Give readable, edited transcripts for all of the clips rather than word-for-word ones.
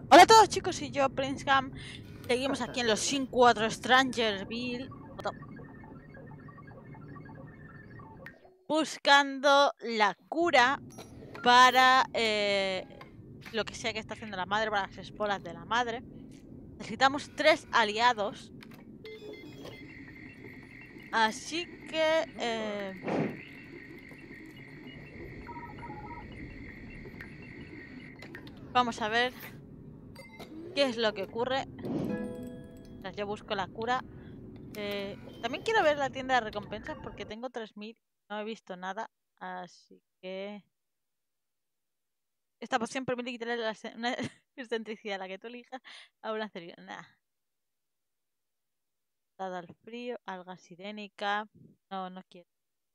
Hola a todos chicos, y yo, Prince Cam. Seguimos aquí en los Sin 4 Strangerville, buscando la cura para lo que sea que está haciendo la madre, para las esporas de la madre. Necesitamos 3 aliados. Así que... vamos a ver qué es lo que ocurre. Mientras yo busco la cura. También quiero ver la tienda de recompensas porque tengo 3000. No he visto nada. Así que... esta poción permite quitarle una excentricidad a la que tú elijas a una cerilla. Nah. Dada al frío, alga sirénica. No, no quiero.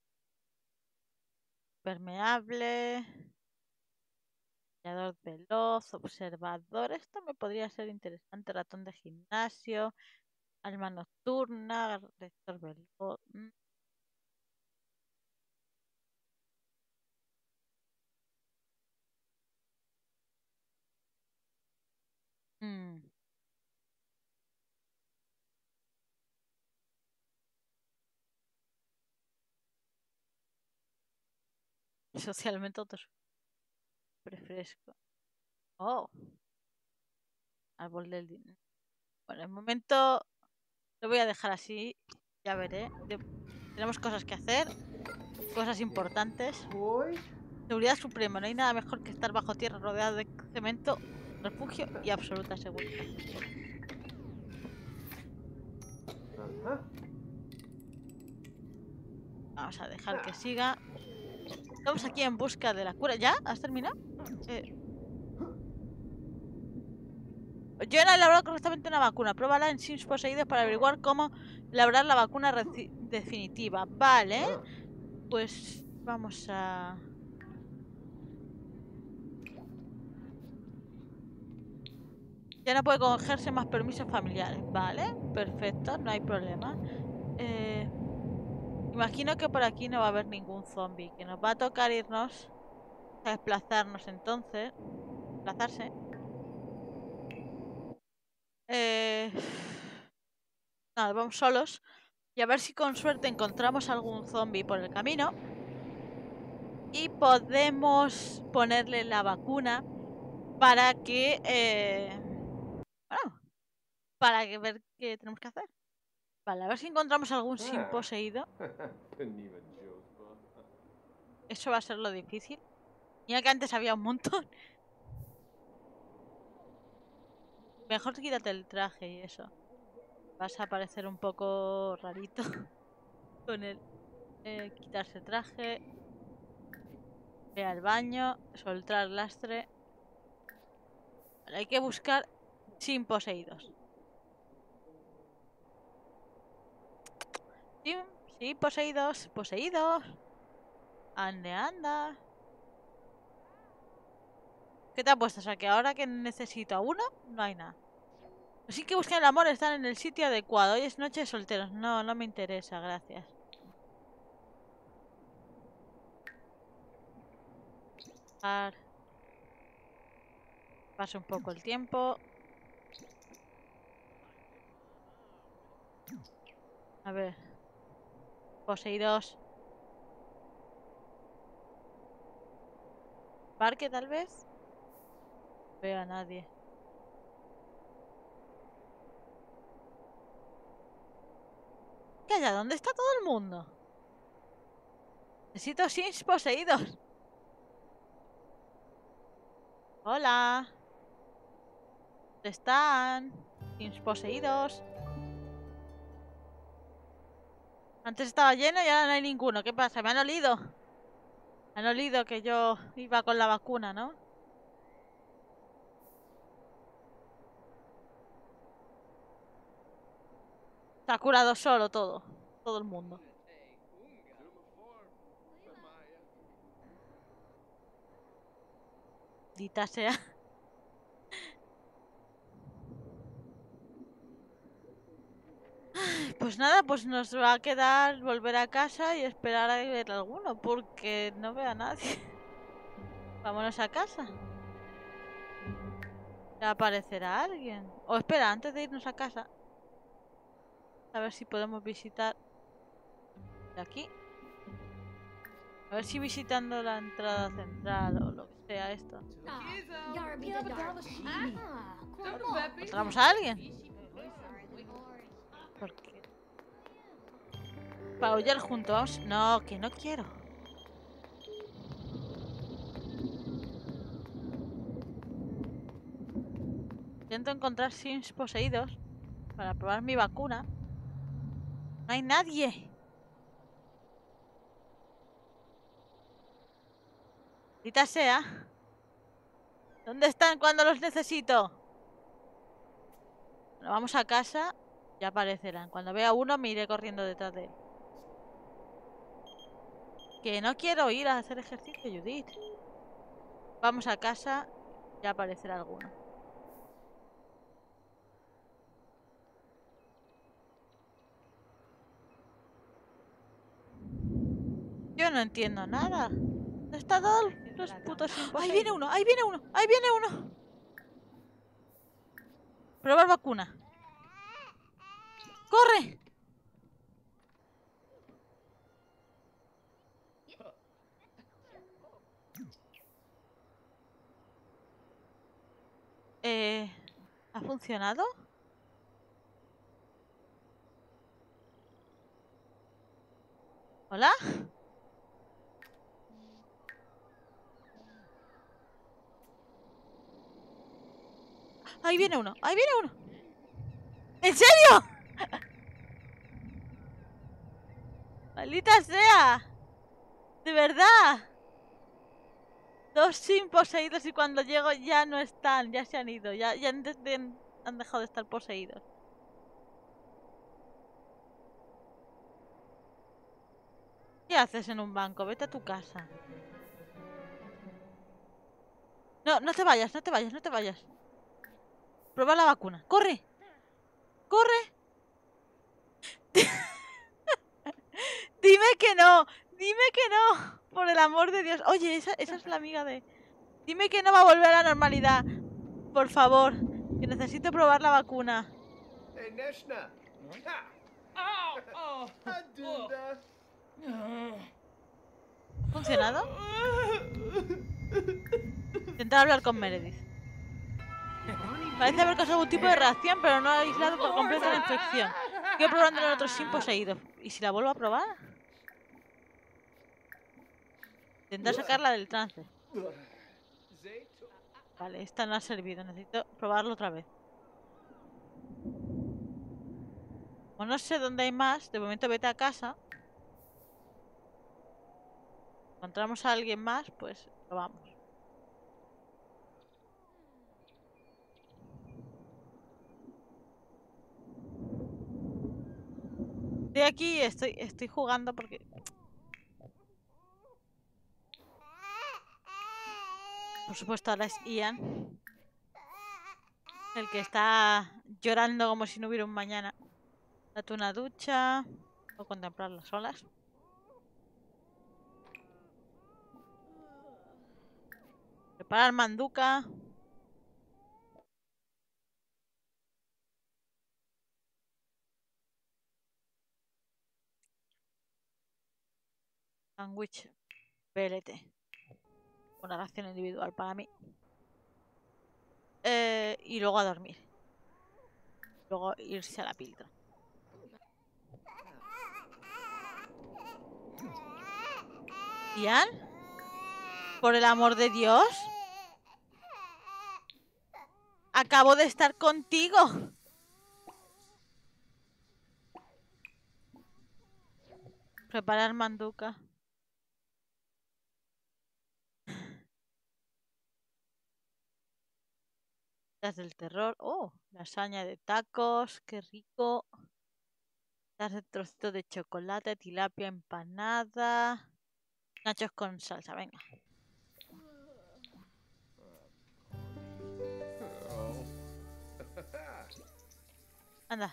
Permeable. Creador veloz. Observador. Esto me podría ser interesante. Ratón de gimnasio. Alma nocturna. Rector veloz. Mm. Socialmente otros. Fresco. Oh. Árbol del dinero. Bueno, el momento lo voy a dejar así. Ya veré. Tenemos cosas que hacer. Cosas importantes. Seguridad suprema. No hay nada mejor que estar bajo tierra rodeado de cemento, refugio y absoluta seguridad. Vamos a dejar que siga. Estamos aquí en busca de la cura. ¿Ya? ¿Has terminado? Yo he elaborado correctamente una vacuna. Pruébala en Sims poseídos para averiguar cómo elaborar la vacuna definitiva. Vale. Pues vamos a... ya no puede cogerse más permisos familiares. Vale, perfecto, no hay problema. Imagino que por aquí no va a haber ningún zombie. Que nos va a tocar irnos a desplazarnos entonces. Desplazarse. Eh... Nada, vamos solos. Y a ver si con suerte encontramos algún zombie por el camino. Y podemos ponerle la vacuna para que... bueno, para que ver qué tenemos que hacer. Vale, a ver si encontramos algún sin poseído. Eso va a ser lo difícil. Mira que antes había un montón. Mejor quítate el traje y eso. Vas a parecer un poco rarito con el quitarse el traje. Ve al baño. Soltar lastre. Vale, hay que buscar sin poseídos. Sí, sí, poseídos. Poseídos. Ande, anda. ¿Qué te ha puesto? O sea, que ahora que necesito a uno, no hay nada. Así que busquen el amor, están en el sitio adecuado. Hoy es noche de solteros. No, no me interesa, gracias. Pasa un poco el tiempo. A ver. Poseídos. Parque, tal vez. No veo a nadie. Calla, ¿dónde está todo el mundo? Necesito sims poseídos. Hola. ¿Dónde están? Sims poseídos. Antes estaba lleno y ahora no hay ninguno. ¿Qué pasa? ¿Me han olido? Me han olido que yo iba con la vacuna, ¿no? Se ha curado solo todo. Todo el mundo. Dita sea. Pues nada, pues nos va a quedar volver a casa y esperar a ver alguno, porque no veo a nadie. Vámonos a casa. Ya aparecerá alguien. O espera, antes de irnos a casa. A ver si podemos visitar de aquí. A ver si visitando la entrada central o lo que sea esto. ¿Encontramos a alguien? ¿Por qué? Para aullar juntos. No, que no quiero. Intento encontrar sims poseídos para probar mi vacuna. No hay nadie. Maldita sea. ¿Dónde están cuando los necesito? Bueno, vamos a casa. Ya aparecerán. Cuando vea uno me iré corriendo detrás de él. Que no quiero ir a hacer ejercicio, Judith. Vamos a casa. Ya aparecerá alguno. Yo no entiendo nada. ¿Dónde está Dolph? Los putos imposibles. ¡Ahí viene uno! ¡Ahí viene uno! ¡Ahí viene uno! Probar vacuna. ¡Corre! ¿Ha funcionado? ¿Hola? ¡Ahí viene uno! ¡Ahí viene uno! ¿En serio? ¡Maldita sea! ¡De verdad! Dos sims poseídos y cuando llego ya no están, ya se han ido, ya han dejado de estar poseídos. ¿Qué haces en un banco? Vete a tu casa. No, no te vayas, no te vayas, no te vayas. Prueba la vacuna. ¡Corre! ¡Corre! Dime que no, dime que no. Por el amor de Dios. Oye, esa es la amiga de... Dime que no va a volver a la normalidad. Por favor, que necesito probar la vacuna. ¿Ha funcionado? Intentar hablar con Meredith. Parece haber causado algún tipo de reacción, pero no ha aislado por completo la infección. Sigo probando en otros sim poseídos. ¿Y si la vuelvo a probar? Intentar sacarla del trance. Vale, esta no ha servido. Necesito probarlo otra vez. Como no sé dónde hay más, de momento vete a casa. Encontramos a alguien más, pues probamos. Estoy aquí, estoy jugando porque... Por supuesto, ahora es Ian. El que está llorando como si no hubiera un mañana. Date una ducha. O contemplar las olas. Preparar manduca. Sándwich. PLT. Una ración individual para mí. Y luego a dormir. Luego irse a la piltra. ¿Ian? Por el amor de Dios. Acabo de estar contigo. Preparar manduca. Las del terror. Oh, lasaña de tacos. Qué rico. Las de trocito de chocolate. Tilapia empanada. Nachos con salsa, venga. Anda.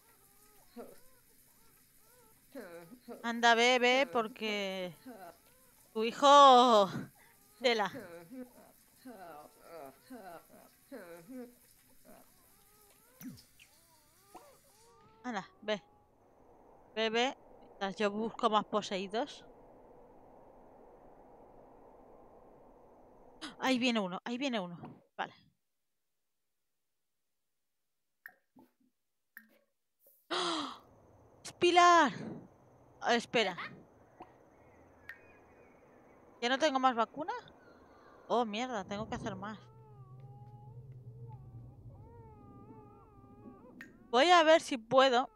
Anda, bebe, porque tu hijo... Tela. Anda, ve. Ve, ve. Mientras yo busco más poseídos. Ahí viene uno, ahí viene uno. Vale. ¡Oh! ¡Es Pilar! Espera. ¿Ya no tengo más vacuna? Oh, mierda, tengo que hacer más. Voy a ver si puedo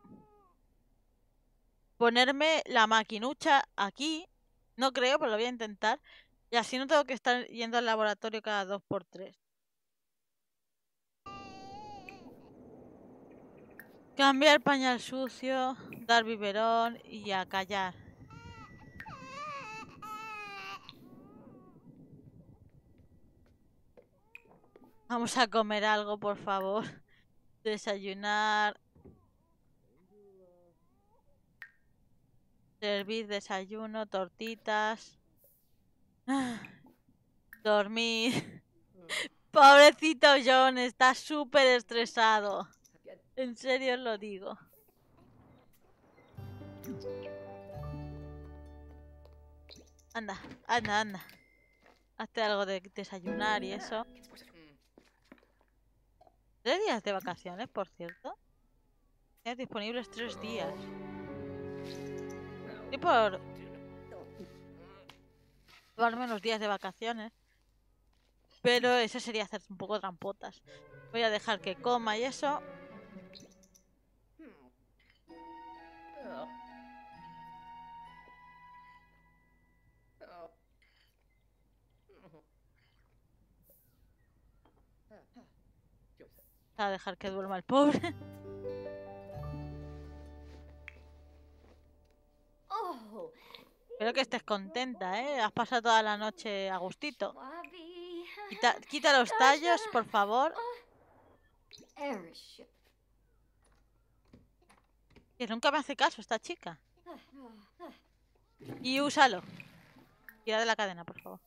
ponerme la maquinucha aquí. No creo, pero lo voy a intentar. Y así no tengo que estar yendo al laboratorio cada 2 por 3. Cambiar pañal sucio, dar biberón y a callar. Vamos a comer algo, por favor. Desayunar. Servir desayuno, tortitas. Dormir. Pobrecito John, está súper estresado. En serio os lo digo. Anda, anda, anda. Hazte algo de desayunar y eso. 3 días de vacaciones, por cierto. Tienes disponibles 3 días. Y por tomarme unos días de vacaciones. Pero eso sería hacer un poco trampotas. Voy a dejar que coma y eso. A dejar que duerma el pobre. Espero que estés contenta, ¿eh? Has pasado toda la noche a gustito. Quita los tallos, por favor. Que nunca me hace caso esta chica. Y úsalo. Tira de la cadena, por favor.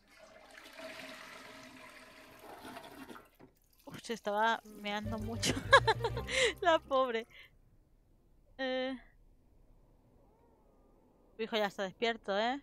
Uf, se estaba meando mucho. La pobre. Tu hijo ya está despierto, ¿eh?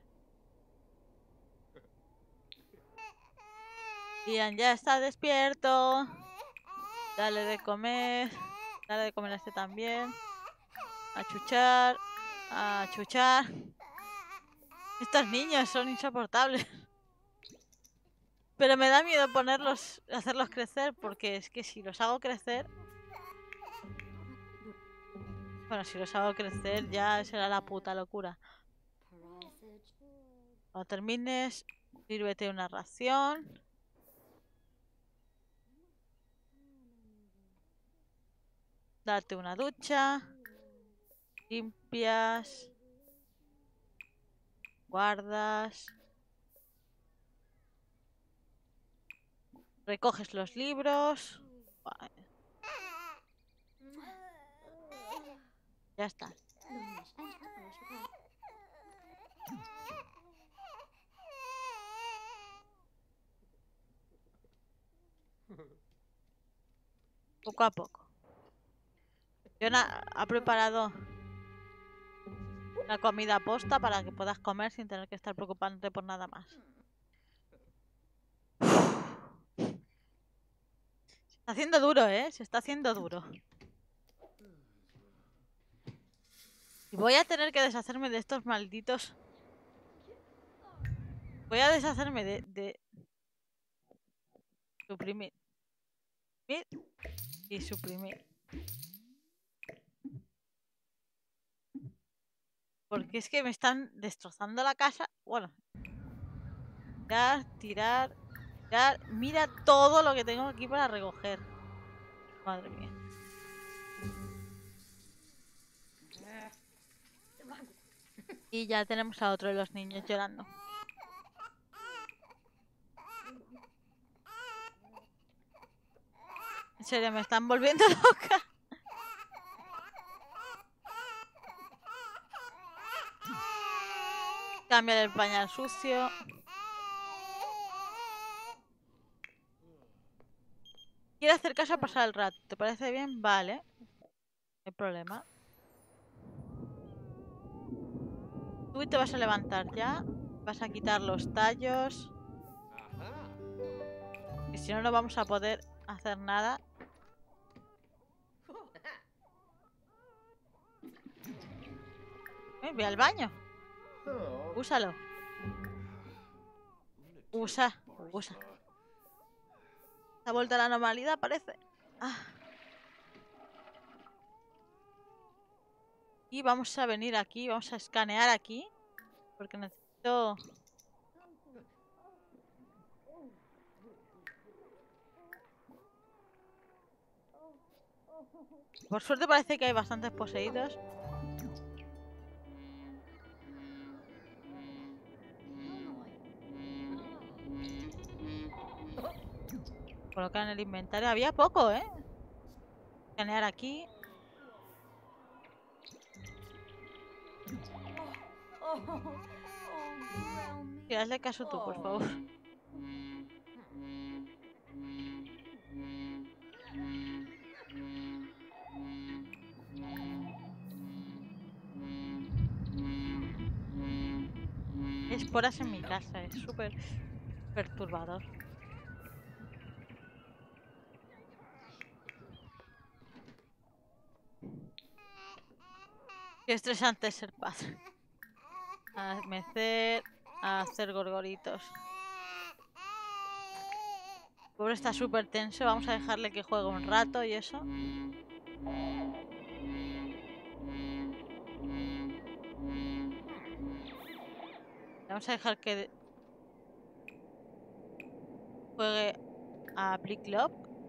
Ian ya está despierto. Dale de comer. Dale de comer a este también. A chuchar. A chuchar. Estos niños son insoportables. Pero me da miedo ponerlos, hacerlos crecer, porque es que si los hago crecer... Bueno, si los hago crecer ya será la puta locura. Cuando termines, sírvete una ración. Date una ducha. Limpias. Guardas. Recoges los libros. Vale. Ya está. Poco a poco. Fiona ha preparado la comida posta para que puedas comer sin tener que estar preocupándote por nada más. Se está haciendo duro, ¿eh? Se está haciendo duro. Y voy a tener que deshacerme de estos malditos... Voy a deshacerme de... Suprimir. Y suprimir. Porque es que me están destrozando la casa. Bueno. Tirar, tirar, tirar. Mira todo lo que tengo aquí para recoger. Madre mía. Y ya tenemos a otro de los niños llorando. En serio, me están volviendo loca. Cambiar el pañal sucio. quiero hacer caso a pasar el rato. ¿Te parece bien? Vale. No hay problema. Tú te vas a levantar ya. Vas a quitar los tallos. Y si no, no vamos a poder hacer nada. Ve al baño. Úsalo. Usa. Se ha vuelto a la normalidad, parece. Y vamos a venir aquí. Vamos a escanear aquí. Porque necesito... Por suerte parece que hay bastantes poseídos. Colocar en el inventario. Había poco, ¿eh? Escanear aquí. Sí, hazle caso tú, por favor. Esporas en mi casa, es súper perturbador. Qué estresante es ser padre. A mecer, a hacer gorgoritos. Pobre está súper tenso, vamos a dejarle que juegue un rato y eso. Vamos a dejar que juegue a Plicklock.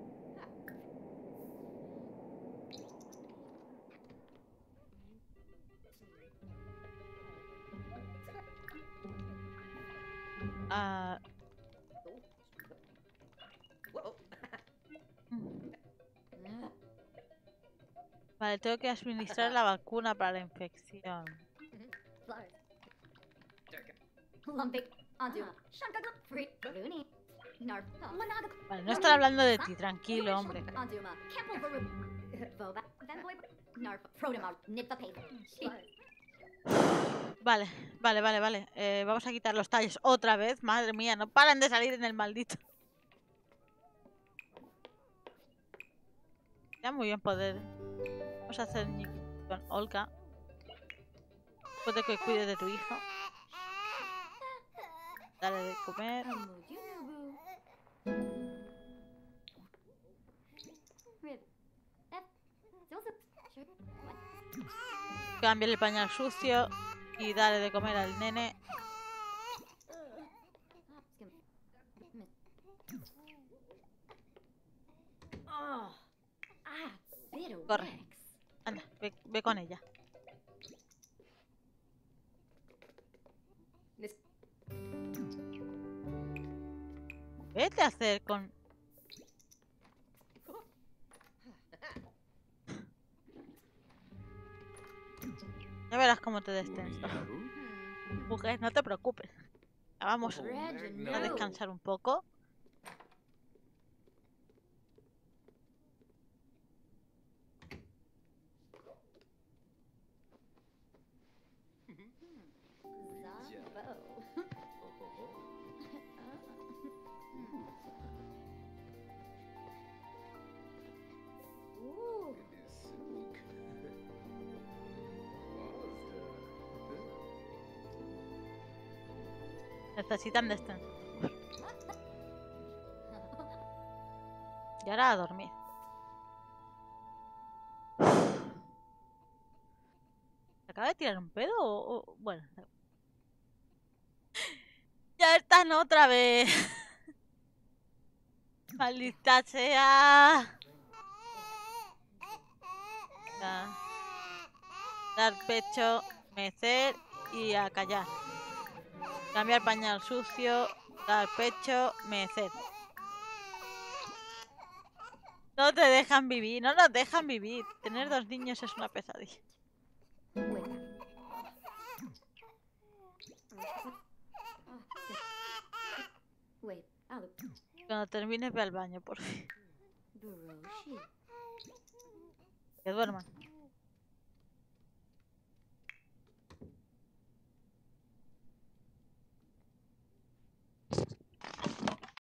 Vale, tengo que administrar la vacuna para la infección. Vale, no están hablando de ti, tranquilo, hombre. Vale. Vamos a quitar los tallos otra vez. Madre mía, no paran de salir en el maldito. Ya muy bien poder. Vamos a hacer con Olga. Después de que cuides de tu hijo. Dale de comer. Cámbiale el pañal sucio y dale de comer al nene. Corre. Anda, ve con ella. Vete a hacer con... Ya verás cómo te destenso. Mujer, no te preocupes. Ya vamos a descansar un poco. Necesitan descanso. Y ahora a dormir. ¿Se acaba de tirar un pedo o...? Bueno. ¡Ya están otra vez! ¡Maldita sea! Ya. Dar pecho, mecer y a callar. Cambiar pañal sucio, dar pecho, mecer. No te dejan vivir, no nos dejan vivir. Tener dos niños es una pesadilla. Cuando termines ve al baño, por fin. Que duerman.